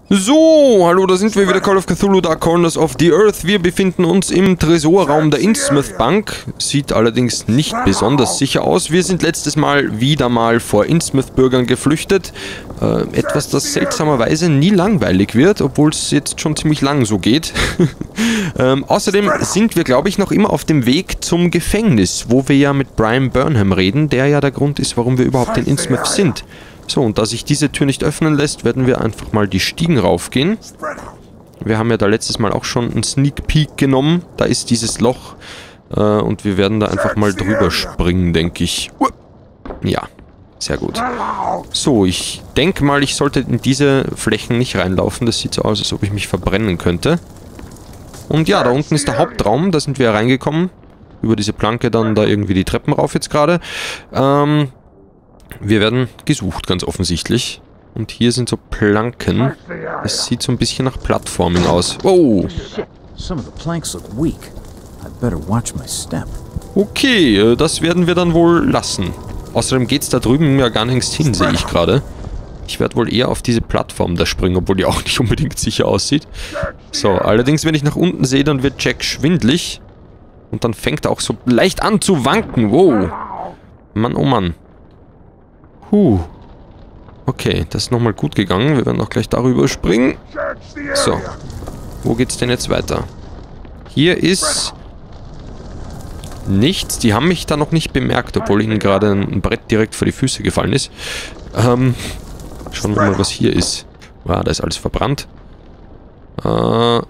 So, hallo, da sind wir wieder, Call of Cthulhu, Dark Corners of the Earth. Wir befinden uns im Tresorraum der Innsmouth Bank. Sieht allerdings nicht besonders sicher aus. Wir sind letztes Mal wieder mal vor Innsmouth-Bürgern geflüchtet. Etwas, das seltsamerweise nie langweilig wird, obwohl es jetzt schon ziemlich lang so geht. Außerdem sind wir, glaube ich, noch immer auf dem Weg zum Gefängnis, wo wir ja mit Brian Burnham reden, der ja der Grund ist, warum wir überhaupt in Innsmouth sind. So, und da sich diese Tür nicht öffnen lässt, werden wir einfach mal die Stiegen raufgehen. Wir haben ja da letztes Mal auch schon einen Sneak Peek genommen. Da ist dieses Loch. Und wir werden da einfach mal drüber springen, denke ich. Ja, sehr gut. So, ich denke mal, ich sollte in diese Flächen nicht reinlaufen. Das sieht so aus, als ob ich mich verbrennen könnte. Und ja, da unten ist der Hauptraum. Da sind wir reingekommen. Über diese Planke dann da irgendwie die Treppen rauf jetzt gerade. Wir werden gesucht, ganz offensichtlich. Und hier sind so Planken. Es sieht so ein bisschen nach Plattforming aus. Oh! Okay, das werden wir dann wohl lassen. Außerdem geht es da drüben ja gar nirgends hin, sehe ich gerade. Ich werde wohl eher auf diese Plattform da springen, obwohl die auch nicht unbedingt sicher aussieht. So, allerdings, wenn ich nach unten sehe, dann wird Jack schwindlig. Und dann fängt er auch so leicht an zu wanken. Wow! Mann, oh Mann. Okay, das ist nochmal gut gegangen. Wir werden auch gleich darüber springen. So. Wo geht's denn jetzt weiter? Hier ist nichts. Die haben mich da noch nicht bemerkt, obwohl ihnen gerade ein Brett direkt vor die Füße gefallen ist. Schauen wir mal, was hier ist. Ah, da ist alles verbrannt. Ja,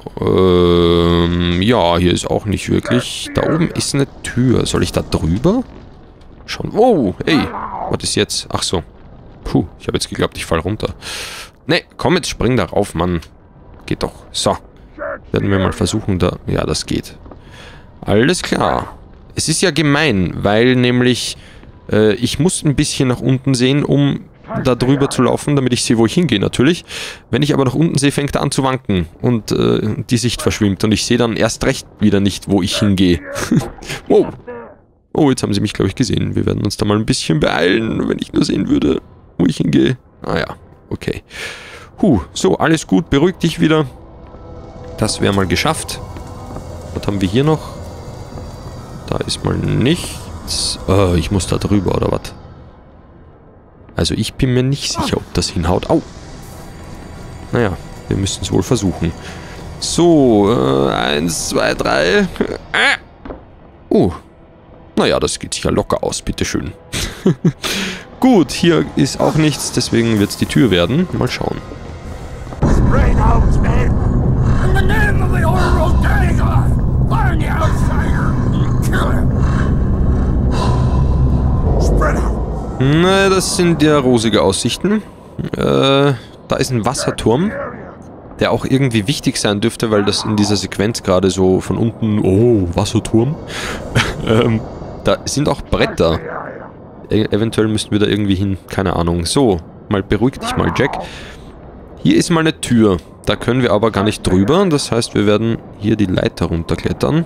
hier ist auch nicht wirklich. Da oben ist eine Tür. Soll ich da drüber? Schauen. Oh, ey. Was ist jetzt? Ach so. Puh, ich habe jetzt geglaubt, ich fall runter. Ne, komm, jetzt spring da rauf, Mann. Geht doch. So. Werden wir mal versuchen, da... Ja, das geht. Alles klar. Es ist ja gemein, weil nämlich... ich muss ein bisschen nach unten sehen, um da drüber zu laufen, damit ich sehe, wo ich hingehe, natürlich. Wenn ich aber nach unten sehe, fängt er an zu wanken. Und die Sicht verschwimmt. Und ich sehe dann erst recht wieder nicht, wo ich hingehe. Wow. Oh, jetzt haben sie mich, glaube ich, gesehen. Wir werden uns da mal ein bisschen beeilen, wenn ich nur sehen würde, wo ich hingehe. Ah ja, okay. So, alles gut. Beruhig dich wieder. Das wäre mal geschafft. Was haben wir hier noch? Da ist mal nichts. Ich muss da drüber, oder was? Also ich bin mir nicht sicher, ob das hinhaut. Au! Naja, wir müssen es wohl versuchen. So, 1, 2, 3. Naja, das geht sicher locker aus, bitteschön. Gut, hier ist auch nichts, deswegen wird es die Tür werden. Mal schauen. Na, das sind ja rosige Aussichten. Da ist ein Wasserturm, der auch irgendwie wichtig sein dürfte, weil das in dieser Sequenz gerade so von unten... Oh, Wasserturm. Da sind auch Bretter. Eventuell müssten wir da irgendwie hin. Keine Ahnung. So, mal beruhig dich mal, Jack. Hier ist mal eine Tür. Da können wir aber gar nicht drüber. Das heißt, wir werden hier die Leiter runterklettern.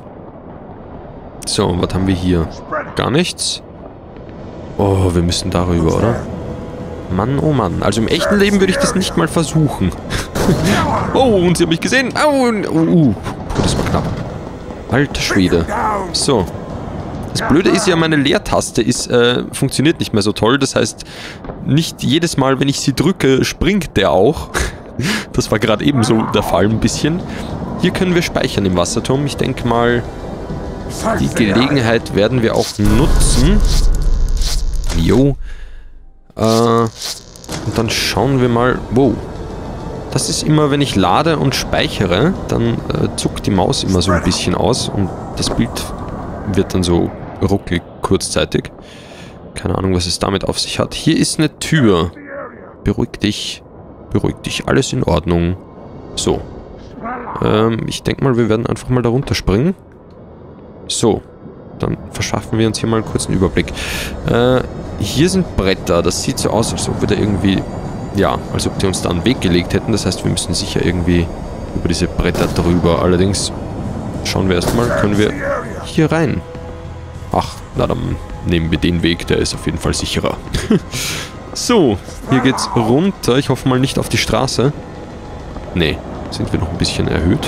So, was haben wir hier? Gar nichts. Oh, wir müssen darüber, oder? Mann, oh Mann. Also im echten Leben würde ich das nicht mal versuchen. Oh, und sie haben mich gesehen. Au, das war knapp. Alter Schwede. So. Das Blöde ist ja, meine Leertaste funktioniert nicht mehr so toll. Das heißt, nicht jedes Mal, wenn ich sie drücke, springt der auch. Das war gerade eben so der Fall ein bisschen. Hier können wir speichern im Wasserturm. Ich denke mal, die Gelegenheit werden wir auch nutzen. Jo. Und dann schauen wir mal... Wow. Das ist immer, wenn ich lade und speichere, dann zuckt die Maus immer so ein bisschen aus und das Bild wird dann so ruckelig kurzzeitig. Keine Ahnung, was es damit auf sich hat. Hier ist eine Tür. Beruhig dich. Beruhig dich. Alles in Ordnung. So. Ich denke mal, wir werden einfach mal da runterspringen. So. Dann verschaffen wir uns hier mal kurz einen Überblick. Hier sind Bretter. Das sieht so aus, als ob wir da irgendwie... Ja, als ob die uns da einen Weg gelegt hätten. Das heißt, wir müssen sicher irgendwie über diese Bretter drüber. Allerdings schauen wir erstmal, können wir hier rein. Ach, na dann nehmen wir den Weg, der ist auf jeden Fall sicherer. So, hier geht's runter. Ich hoffe mal nicht auf die Straße. Nee, sind wir noch ein bisschen erhöht.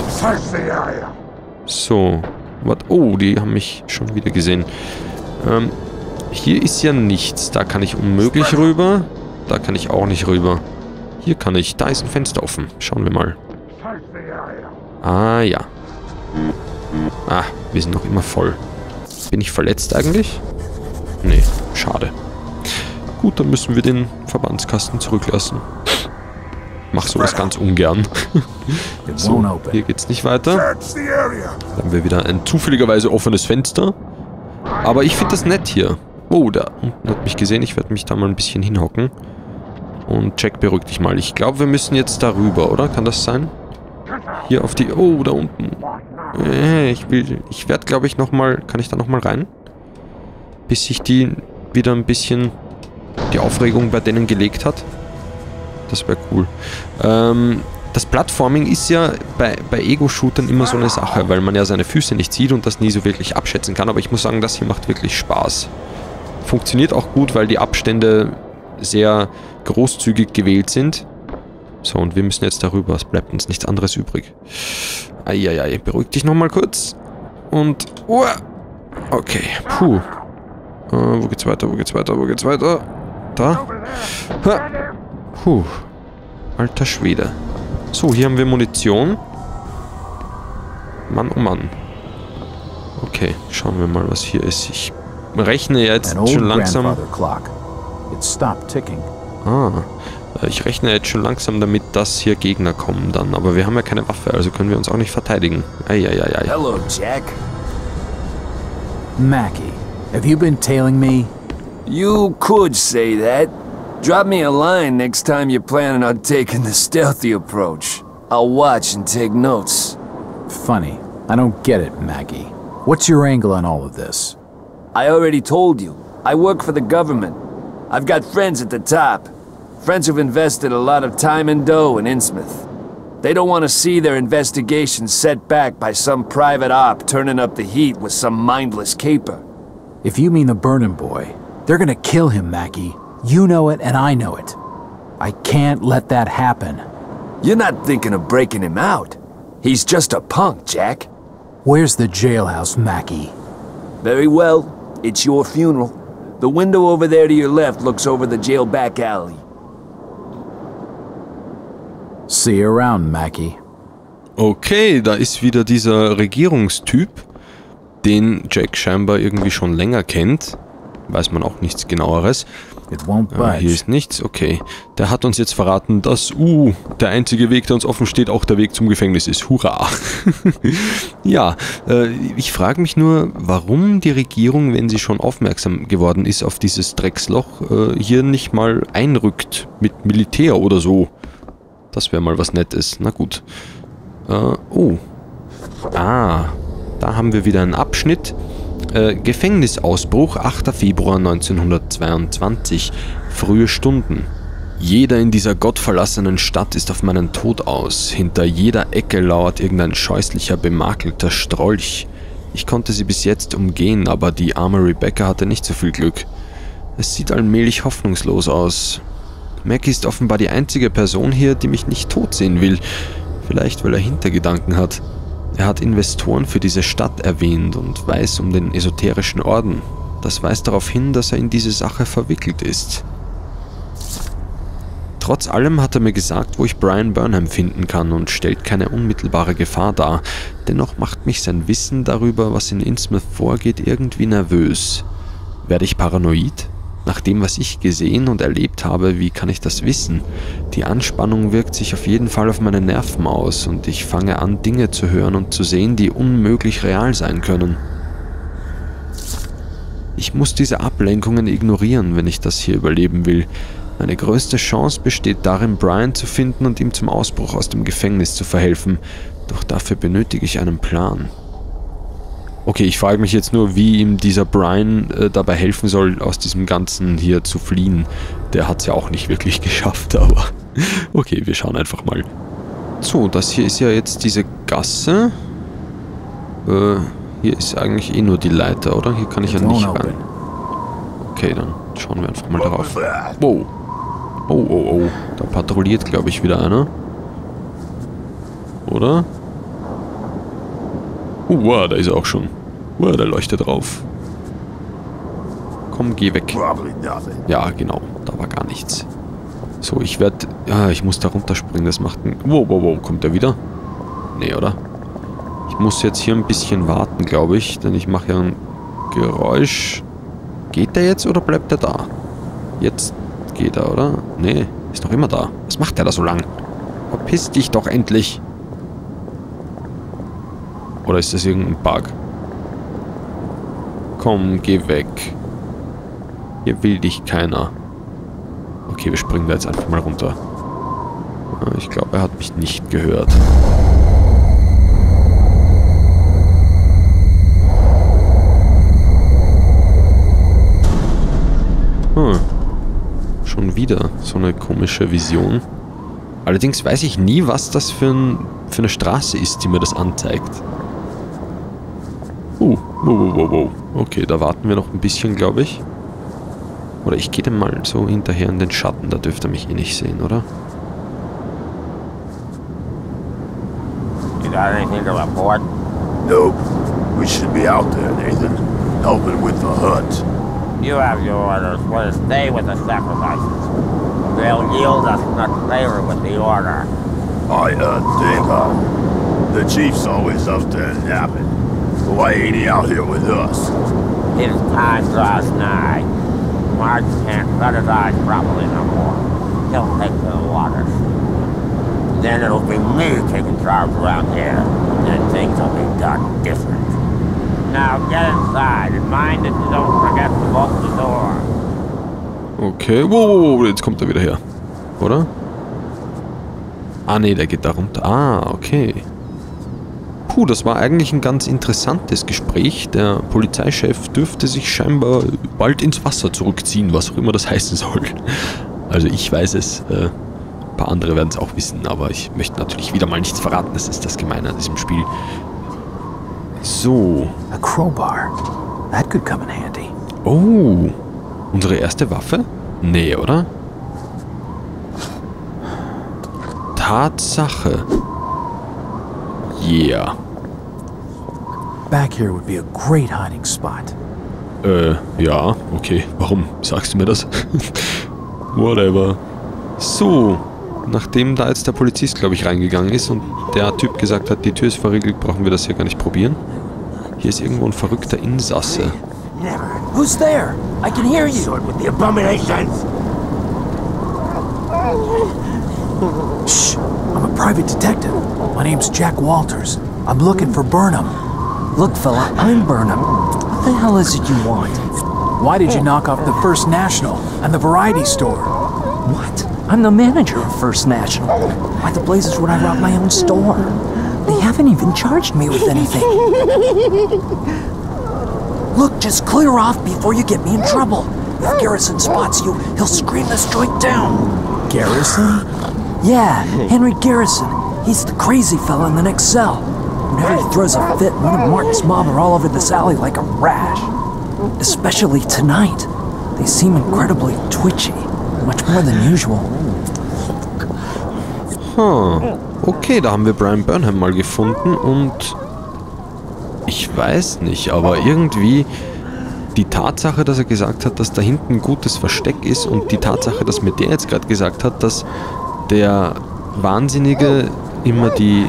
So. Oh, die haben mich schon wieder gesehen. Hier ist ja nichts. Da kann ich unmöglich rüber. Da kann ich auch nicht rüber. Hier kann ich. Da ist ein Fenster offen. Schauen wir mal. Ah, ja. Ah, wir sind noch immer voll. Bin ich verletzt eigentlich? Nee, schade. Gut, dann müssen wir den Verbandskasten zurücklassen. Mach sowas ganz ungern. So, hier geht's nicht weiter. Dann haben wir wieder ein zufälligerweise offenes Fenster. Aber ich finde das nett hier. Oh, da unten hat mich gesehen. Ich werde mich da mal ein bisschen hinhocken. Und Jack, beruhig dich mal. Ich glaube, wir müssen jetzt darüber, oder? Kann das sein? Hier auf die... Oh, da unten. Ich werde, glaube ich, nochmal... Kann ich da nochmal rein? Bis sich die wieder ein bisschen... die Aufregung bei denen gelegt hat. Das wäre cool. Das Plattforming ist ja bei Ego-Shootern immer so eine Sache, weil man ja seine Füße nicht sieht und das nie so wirklich abschätzen kann. Aber ich muss sagen, das hier macht wirklich Spaß. Funktioniert auch gut, weil die Abstände sehr großzügig gewählt sind. So, und wir müssen jetzt darüber. Es bleibt uns nichts anderes übrig. Eieiei, beruhig dich nochmal kurz. Und... okay, puh. Wo geht's weiter, wo geht's weiter, wo geht's weiter? Da. Puh. Alter Schwede. So, hier haben wir Munition. Mann, oh Mann. Okay, schauen wir mal, was hier ist. Ich rechne jetzt schon langsam... ich rechne jetzt schon langsam damit, dass hier Gegner kommen dann. Aber wir haben ja keine Waffe, also können wir uns auch nicht verteidigen. Eieiei. Hello, Jack. Mackie, have you been tailing me? You could say that. Drop me a line next time you're planning on taking the stealthy approach. I'll watch and take notes. Funny. I don't get it, Mackie. What's your angle on all of this? I already told you. I work for the government. I've got friends at the top. Friends who've invested a lot of time and dough in Innsmouth. They don't want to see their investigation set back by some private op turning up the heat with some mindless caper. If you mean the Burnham boy, they're gonna kill him, Mackie. You know it and I know it. I can't let that happen. You're not thinking of breaking him out. He's just a punk, Jack. Where's the jailhouse, Mackie? Very well. It's your funeral. The window over there to your left looks over the jail back alley. See you around, Mackie. Okay, da ist wieder dieser Regierungstyp, den Jack scheinbar irgendwie schon länger kennt. Weiß man auch nichts Genaueres. Hier ist nichts, okay. Der hat uns jetzt verraten, dass, der einzige Weg, der uns offen steht, auch der Weg zum Gefängnis ist. Hurra! Ja, ich frage mich nur, warum die Regierung, wenn sie schon aufmerksam geworden ist auf dieses Drecksloch, hier nicht mal einrückt mit Militär oder so. Das wäre mal was Nettes. Na gut. Da haben wir wieder einen Abschnitt. Gefängnisausbruch, 8. Februar 1922. Frühe Stunden. Jeder in dieser gottverlassenen Stadt ist auf meinen Tod aus. Hinter jeder Ecke lauert irgendein scheußlicher, bemakelter Strolch. Ich konnte sie bis jetzt umgehen, aber die arme Rebecca hatte nicht so viel Glück. Es sieht allmählich hoffnungslos aus. Mackie ist offenbar die einzige Person hier, die mich nicht tot sehen will. Vielleicht, weil er Hintergedanken hat. Er hat Investoren für diese Stadt erwähnt und weiß um den esoterischen Orden. Das weist darauf hin, dass er in diese Sache verwickelt ist. Trotz allem hat er mir gesagt, wo ich Brian Burnham finden kann und stellt keine unmittelbare Gefahr dar. Dennoch macht mich sein Wissen darüber, was in Innsmouth vorgeht, irgendwie nervös. Werde ich paranoid? Nach dem, was ich gesehen und erlebt habe, wie kann ich das wissen? Die Anspannung wirkt sich auf jeden Fall auf meine Nerven aus und ich fange an, Dinge zu hören und zu sehen, die unmöglich real sein können. Ich muss diese Ablenkungen ignorieren, wenn ich das hier überleben will. Meine größte Chance besteht darin, Brian zu finden und ihm zum Ausbruch aus dem Gefängnis zu verhelfen. Doch dafür benötige ich einen Plan. Okay, ich frage mich jetzt nur, wie ihm dieser Brian dabei helfen soll, aus diesem Ganzen hier zu fliehen. Der hat es ja auch nicht wirklich geschafft, aber okay, wir schauen einfach mal. So, das hier ist ja jetzt diese Gasse. Hier ist eigentlich eh nur die Leiter, oder? Hier kann ich ja nicht rein. Okay, dann schauen wir einfach mal darauf. Wow. Oh. Da patrouilliert, glaube ich, wieder einer. oder? Wow, da ist er auch schon. Wow, der leuchtet drauf. Komm, geh weg. Ja, genau. Da war gar nichts. So, ich werde... Ja, ich muss da runterspringen. Das macht ein... Wow, wow, wow. Kommt der wieder? Nee, oder? Ich muss jetzt hier ein bisschen warten, glaube ich. Denn ich mache ja ein Geräusch. Geht der jetzt oder bleibt der da? Jetzt geht er, oder? Nee, ist noch immer da. Was macht der da so lang? Verpiss dich doch endlich. Oder ist das irgendein Bug? Komm, geh weg. Hier will dich keiner. Okay, wir springen da jetzt einfach mal runter. Ich glaube, er hat mich nicht gehört. Schon wieder so eine komische Vision. Allerdings weiß ich nie, was das für eine Straße ist, die mir das anzeigt. Wow. Okay, da warten wir noch ein bisschen, glaube ich. Oder ich gehe dem mal so hinterher in den Schatten, da dürfte er mich eh nicht sehen, oder? You got anything to report? Nope. We should be out there, Nathan. Helping with the hunt. You have your orders. We'll stay with the sacrifices. They'll yield us much favor with the order. I think, the chief's always up there napping. Why ain't he out here with us? His time draws nigh. March can't shut his eyes properly no more. He'll take to the waters. Then it'll be me taking charge around here. And things will be done different. Now get inside and mind that you don't forget to bolt the door. Okay, wow, jetzt kommt er wieder her. Oder? Ah, nee, der geht da runter. Ah, okay. Puh, das war eigentlich ein ganz interessantes Gespräch. Der Polizeichef dürfte sich scheinbar bald ins Wasser zurückziehen, was auch immer das heißen soll. Also ich weiß es, ein paar andere werden es auch wissen, aber ich möchte natürlich wieder mal nichts verraten. Das ist das Gemeine an diesem Spiel. So. A crowbar. That could come in handy. Oh, unsere erste Waffe? Nee, oder? Tatsache. Yeah. Back here would be a great hiding spot. Ja, okay. Warum sagst du mir das? Whatever. So, nachdem da jetzt der Polizist, glaube ich, reingegangen ist und der Typ gesagt hat, die Tür ist verriegelt, brauchen wir das hier gar nicht probieren. Hier ist irgendwo ein verrückter Insasse. Who's there? I can hear you. Sword with the abominations! Shh. I'm a private detective. My name's Jack Walters. I'm looking for Burnham. Look, fella, I'm Burnham. What the hell is it you want? Why did you knock off the First National and the variety store? What? I'm the manager of First National. Why the blazes would I rob my own store? They haven't even charged me with anything. Look, just clear off before you get me in trouble. If Garrison spots you, he'll scream this joint down. Garrison? Yeah, Henry Garrison. He's the crazy fella in the next cell. Whenever he throws a fit, one of Martin's mob are all over this alley like a rash. Especially tonight. They seem incredibly twitchy. Much more than usual. Okay, da haben wir Brian Burnham mal gefunden und ich weiß nicht, aber irgendwie die Tatsache, dass er gesagt hat, dass da hinten ein gutes Versteck ist und die Tatsache, dass mir der jetzt gerade gesagt hat, dass der Wahnsinnige immer die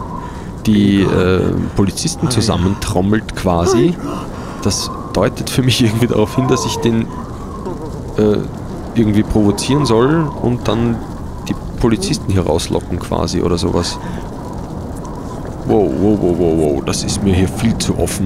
Polizisten zusammentrommelt quasi, das deutet für mich irgendwie darauf hin, dass ich den irgendwie provozieren soll und dann die Polizisten hier rauslocken quasi oder sowas. Wow, das ist mir hier viel zu offen.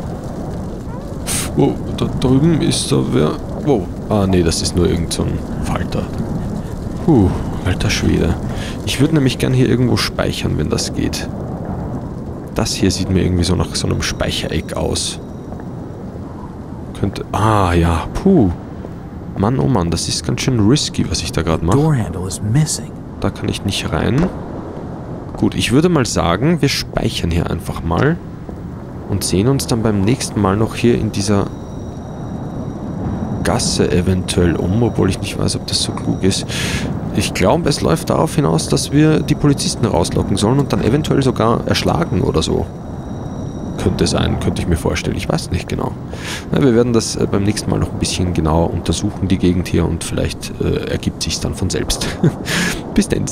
Wow, da drüben ist da wer... Wow, ah nee, das ist nur irgend so ein Falter. Alter Schwede. Ich würde nämlich gern hier irgendwo speichern, wenn das geht. Das hier sieht mir irgendwie so nach so einem Speichereck aus. Könnte... Ah ja, Mann, oh Mann, das ist ganz schön risky, was ich da gerade mache. Doorhandle is missing. Da kann ich nicht rein. Gut, ich würde mal sagen, wir speichern hier einfach mal und sehen uns dann beim nächsten Mal noch hier in dieser Gasse eventuell um, obwohl ich nicht weiß, ob das so klug ist. Ich glaube, es läuft darauf hinaus, dass wir die Polizisten rauslocken sollen und dann eventuell sogar erschlagen oder so. Könnte sein, könnte ich mir vorstellen. Ich weiß nicht genau. Na, wir werden das beim nächsten Mal noch ein bisschen genauer untersuchen, die Gegend hier, und vielleicht ergibt sich dann von selbst. Bis dann.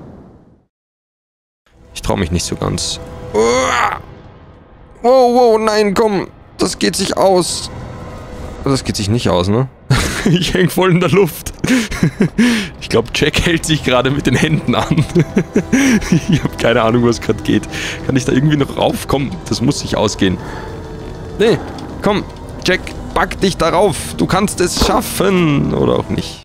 Ich traue mich nicht so ganz. Wow, wow, nein, komm. Das geht sich aus. Das geht sich nicht aus, ne? Ich häng voll in der Luft. Ich glaube, Jack hält sich gerade mit den Händen an. Ich habe keine Ahnung, was gerade geht. Kann ich da irgendwie noch raufkommen? Das muss sich ausgehen. Nee, komm, Jack, pack dich darauf. Du kannst es schaffen. Oder auch nicht.